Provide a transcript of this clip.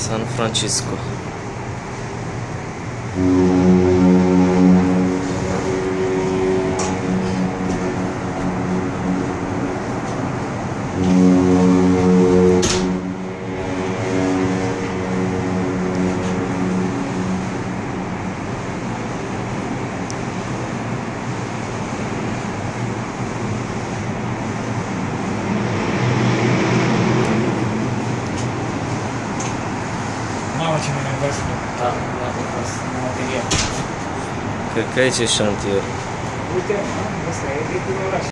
San Francisco. Mamă, ce mine învăț. Da, material. Cred că aici e șantier. Uite, ăsta e de oraș.